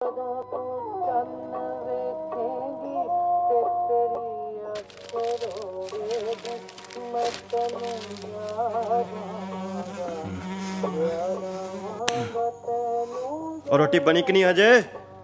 और रोटी बनी कि नहीं अजय?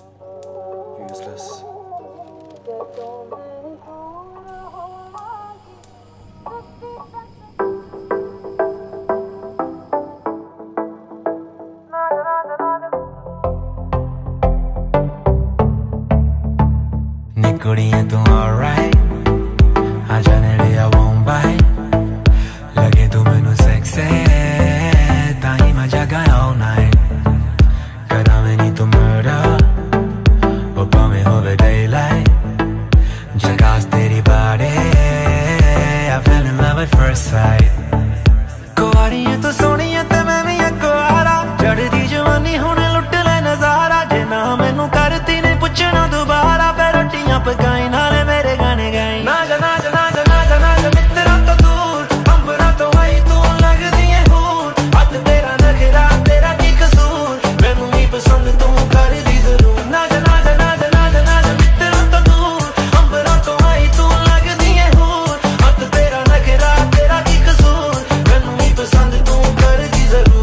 कुड़ियां तू alright, आ जाने लिया won't bite, लगे तू मैनू sexy, ताही मैं जगाया all night, करा मैं नहीं तू murder, वो पावे होवे daylight, जगास तेरी body, I fell in love at first sight, कुआरी है तू सोनी है ते मैं भी कुआरा, चढ़दी जवानी होने लुट ले नजारा, जे ना मैनू करती ने पूछना दोबारा, पकाई नाले मेरे गाने गाई, नाजा नाजा नाजा नाजा नाजा मित्रा तो दूर, अंबरा तो आई तू लगदी है हूर, हथ तेरा नखरा तेरा की कसूर, मैनू ही पसंद तू कर दी जरूर, नाजा नाजा नाजा नाजा नाजा मित्रा तो दूर, अंबरा तो आई तू लगदी है हूर, हथ तेरा नखरा तेरा की कसूर, मैनू ही पसंद तू कर दी जरूर।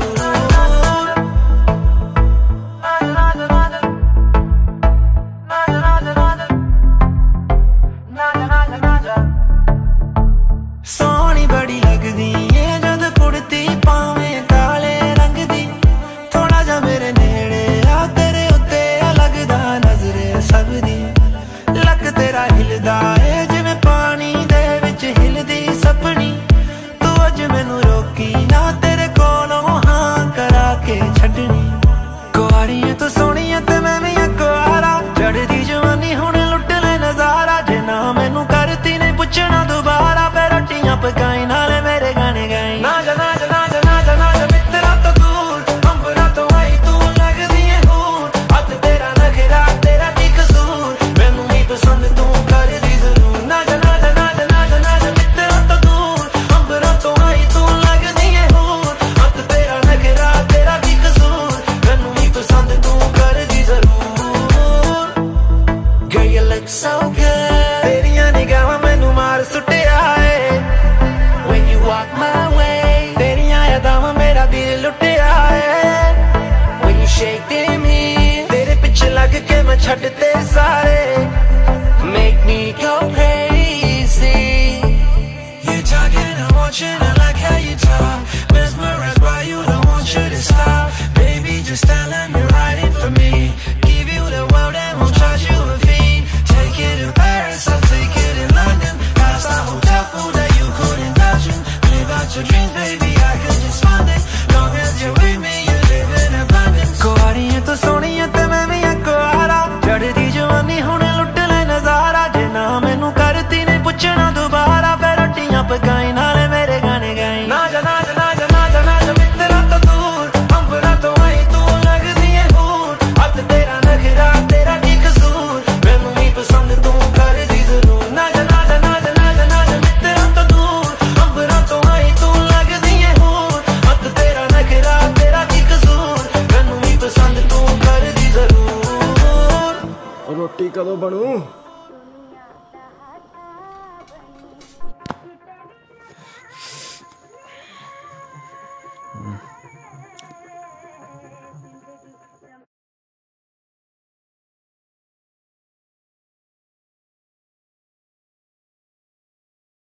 सोहनी बड़ी लगदी है जद कुड़ती पावे काले रंग दी, थोड़ा जा मेरे नेड़े आ तेरे उत्ते लगदा नजरे सब दी, लक तेरा हिलदा है जिवें पानी दे विच हिलदी सपनी, तू अज मैनू रोकी ना तेरे कोलों हां करा के छड्डनी, कुआरी है तू सोहनी है ते मैं भी कुआरा, चढ़दी जवानी हुण लुट ले नजारा, जे ना मैनू करती ने पुछना दोबारा, पकाई नाले मेरे गाने गाई, नाजा नाजा नाजा नाजा नाजा मित्रा तो दूर, अंबरा तो आई तू लगदी है हूर, हथ तेरा नखरा तेरा की कसूर, मैनू ही पसंद तू कर दी जरूर, नाजा नाजा नाजा नाजा नाजा मित्रा तो दूर, अंबरा तो आई तू लगदी है हूर, हथ तेरा नखरा तेरा की कसूर, मैनू ही पसंद तू कर दी जरूर। Girl you look so good, तेरियां निगाहां मैनू मार सुटिया है, walk my way, तेरियां यादां मेरा दिल लुटिया है, when you shake me, तेरे पिछे लग के मैं छड्डते सारे, make me go crazy, you talking I want you, I like how you talk, mesmerized by you, don't want you to stop, baby just tell them you're riding for me, give you the world and won't charge you a fee, take it to Paris, I'll take it in London, past the hotel food that you couldn't touch in, your dreams, baby, I could just fund it, long as you're with me, you live in abundance, कुआरी है तू सोहनी है ते मैं भी कुआरा, चढ़दी जवानी हुण लुट ले नजारा, जे ना मैनू करती ने पुछना दोबारा, फिर रोटियां पकाई नाले मेरे गाने गाई, नाजा नाजा नाजा नाजा नाजा मित्रा तो दूर, अंबरा तो आई तू लगदी है हूर, हथ तेरा नखरा तेरा की कसूर, मैनू ही पसंद तू कर दी जरूर, नाजा नाजा नाजा नाजा नाजा मित्रा तो दूर, अंबरा तो आई तू लगदी है हूर, हथ तेरा नखरा तेरा की कसूर, मैनू ही पसंद तू कर दी जरूर। रोटी कदों बनू?